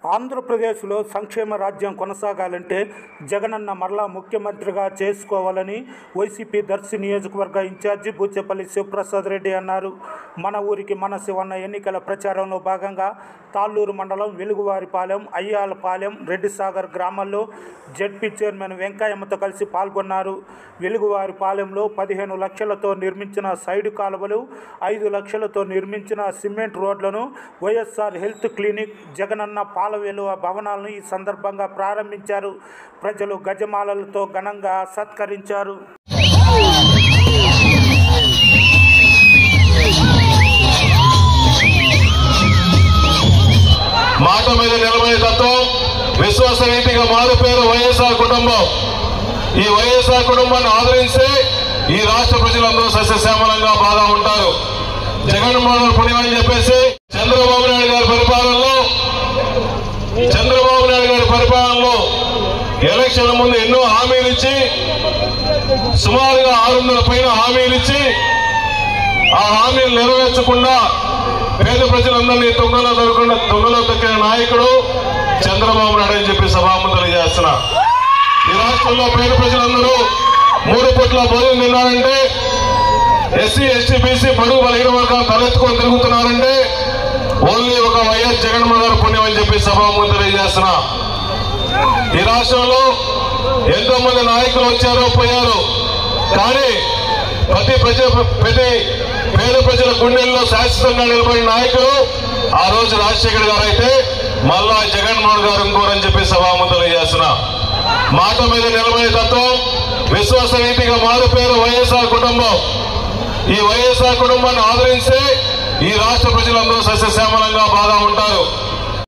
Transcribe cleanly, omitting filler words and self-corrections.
ఆంధ్రప్రదేశ్లో సంక్షేమ రాజ్యం కొనసాగాలంటే జగనన్న మరలా ముఖ్యమంత్రిగా చేసుకోవాలని వైసీపీ దర్శి నియోజకవర్గ ఇన్ఛార్జి బూచేపల్లి శివప్రసాద్ రెడ్డి అన్నారు. మన ఊరికి మన శివన్న ఎన్నికల ప్రచారంలో భాగంగా తాళ్ళూరు మండలం వెలుగువారిపాలెం, అయ్యాలపాలెం, రెడ్డిసాగర్ గ్రామాల్లో జెడ్పీ చైర్మన్ వెంకయ్యమ్మతో కలిసి పాల్గొన్నారు. వెలుగువారిపాలెంలో 15 లక్షలతో నిర్మించిన సైడు కాలువలు, 5 లక్షలతో నిర్మించిన సిమెంట్ రోడ్లను, వైఎస్ఆర్ హెల్త్ క్లినిక్, జగనన్న పాల వెలువ భవనాలను ఈ సందర్భంగా ప్రారంభించారు. ప్రజలు గజమాలలతో ఘనంగా సత్కరించారు. మాట మీద నిలబడే తత్వం, విశ్వాసనీతిగా మారుపేరు వైఎస్ఆర్ కుటుంబం. ఈ వైఎస్ఆర్ కుటుంబాన్ని ఆదరిస్తే ఈ రాష్ట్ర ప్రజలందరూ సస్యశ్యామలంగా బాగా ఉంటారు. జగన్మోహన్ పుణ్యం అని చెప్పేసి చంద్రబాబు నాయుడు గారి పరిపాలనలో ఎలక్షన్ల ముందు ఎన్నో హామీలు ఇచ్చి, సుమారుగా 600 పైన హామీలు ఇచ్చి, ఆ హామీలు నెరవేర్చకుండా పేద ప్రజలందరినీ తొంగలో తొక్కిన నాయకుడు చంద్రబాబు నాయుడు అని చెప్పి సభాముఖులు చేస్తున్నా. ఈ రాష్ట్రంలో పేద ప్రజలందరూ 3 పూట్ల భోజనం తిన్నారంటే, ఎస్సీ, ఎస్టీ, బీసీ, బడుగు బలహీన వర్గాలు తలెత్తుకొని తిరుగుతున్నారంటే ఓన్లీ ఒక వైఎస్ జగన్మోహన్ గారు పుణ్యం అని చెప్పి సభాముఖులు తెలియజేస్తున్నా. ఈ రాష్ట్రంలో ఎంతో మంది నాయకులు వచ్చారో పోయారు, కానీ ప్రతి పేద ప్రజల గుండెల్లో శాశ్వతంగా నిలబడిన నాయకులు ఆ రోజు రాజశేఖర్ గారు అయితే మళ్ళా జగన్మోహన్ గారు ఇంకోరని చెప్పి సభాముఖులు తెలియజేస్తున్నా. మాట మీద నిలబడే తత్వం, విశ్వాసనీతిగా మారుపేరు వైఎస్ఆర్ కుటుంబం. ఈ వైఎస్ఆర్ కుటుంబాన్ని ఆదరిస్తే ఈ రాష్ట్ర ప్రజలందరూ సస్యశ్యామలంగా బాగా